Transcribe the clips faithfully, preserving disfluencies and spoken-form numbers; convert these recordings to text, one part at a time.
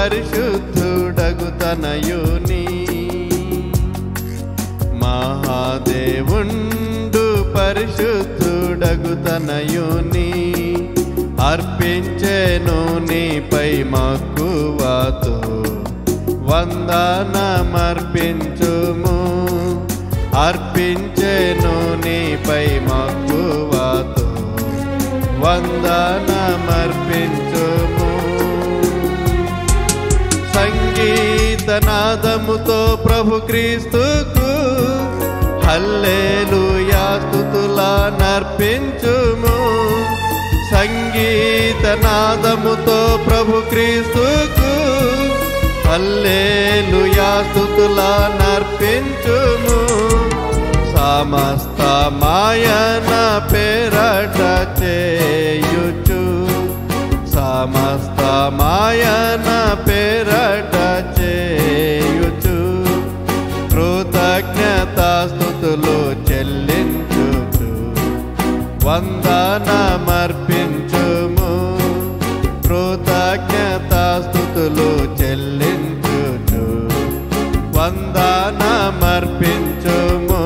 పరిశుద్ధుడగు తనయుని మహాదేవుండు పరిశుద్ధుడగు తనయుని అర్పించెను నీపై మక్కువతో వందనమర్పించుము అర్పించెను నీపై మక్కువతో వందనమర్పించుము సంగీతనాదముతో ప్రభు క్రీస్తుకు హల్లెలూయా స్తుతులనర్పించుము సంగీతనాదముతో ప్రభు క్రీస్తుకు హల్లెలూయా స్తుతులనర్పించుము సమస్త మాయన పేరట చేయుచు సమస్త మాయన పేరట చేయుచు కృతజ్ఞతాస్తుతులు చెల్లించుచు వందనమర్పించుము కృతజ్ఞతాస్తుతులు చెల్లించుచు వందనమర్పించుము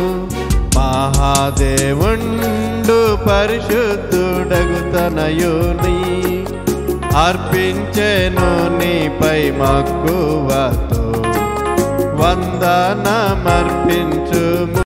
మహాదేవుండు పరిశుద్ధుడగు తనయుని అర్పించెను నీపై మక్కువతో వందనమర్పించుము